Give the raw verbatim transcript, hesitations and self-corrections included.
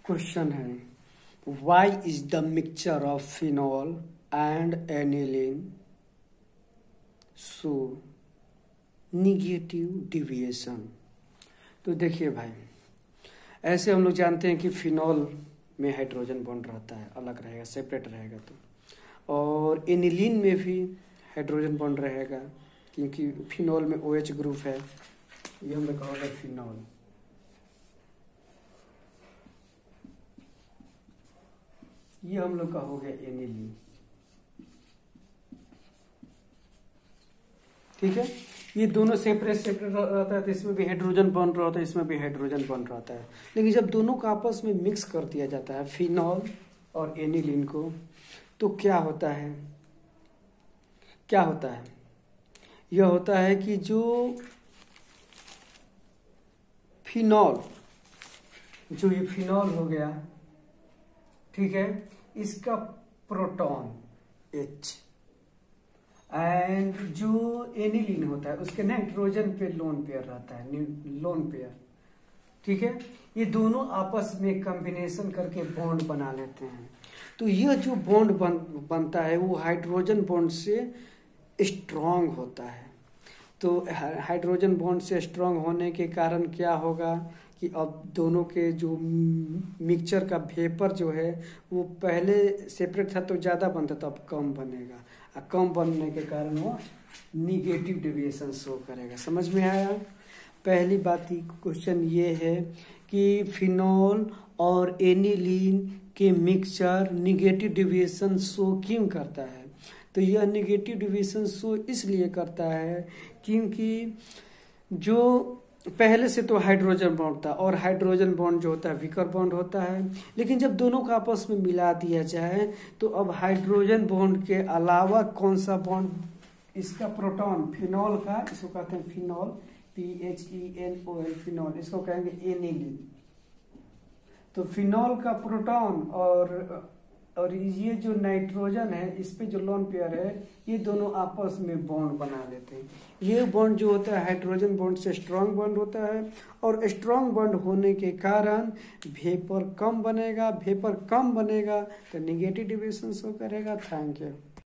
Question है, why is the mixture of phenol and aniline so negative deviation. तो देखिए भाई, ऐसे हम लोग जानते हैं कि फिनॉल में हाइड्रोजन बॉन्ड रहता है, अलग रहेगा, सेपरेट रहेगा। तो और एनिलीन में भी हाइड्रोजन बॉन्ड रहेगा, क्योंकि फिनॉल में ओ एच ग्रुप है। ये हम लोग कहोगे फिनॉल। ये हम लोग का हो गया एनिलीन। ठीक है, ये दोनों सेपरेट सेपरेट रहता है, तो इसमें भी हाइड्रोजन बॉन्ड रहता है, इसमें भी हाइड्रोजन बॉन्ड रहता है। लेकिन जब दोनों का आपस में मिक्स कर दिया जाता है, फिनॉल और एनिलीन को, तो क्या होता है क्या होता है यह होता है कि जो फिनॉल जो ये फिनॉल हो गया, ठीक है, इसका प्रोटॉन H एंड जो एनिलीन होता है उसके नाइट्रोजन पे लोन पेयर रहता है, लोन पेयर। ठीक है, ये दोनों आपस में कॉम्बिनेशन करके बॉन्ड बना लेते हैं। तो यह जो बॉन्ड बन, बनता है वो हाइड्रोजन बॉन्ड से स्ट्रांग होता है। तो हाइड्रोजन बॉन्ड से स्ट्रांग होने के कारण क्या होगा कि अब दोनों के जो मिक्सचर का वेपर जो है वो पहले सेपरेट था तो ज़्यादा बनता था, अब कम बनेगा। और कम बनने के कारण वो निगेटिव डेविएशन शो करेगा। समझ में आया? पहली बात ही क्वेश्चन ये है कि फिनॉल और एनिलीन के मिक्सचर निगेटिव डेविएशन शो क्यों करता है? तो यह निगेटिव डेविएशन शो इसलिए करता है क्योंकि जो पहले से तो हाइड्रोजन बॉन्ड था, और हाइड्रोजन बॉन्ड जो होता है वीकर बॉन्ड होता है। लेकिन जब दोनों को आपस में मिला दिया जाए तो अब हाइड्रोजन बॉन्ड के अलावा कौन सा बॉन्ड, इसका प्रोटॉन, फिनॉल का, इसको कहते हैं phenol, P H E N O L, phenol, इसको कहेंगे एनिलीन। तो फिनॉल का प्रोटॉन और और ये जो नाइट्रोजन है, इस पे जो लोन पेयर है, ये दोनों आपस में बॉन्ड बना लेते हैं। ये बॉन्ड जो होता है हाइड्रोजन बॉन्ड से स्ट्रांग बॉन्ड होता है, और स्ट्रांग बॉन्ड होने के कारण वेपर कम बनेगा। वेपर कम बनेगा तो निगेटिव डेविएशन शो करेगा। Thank you.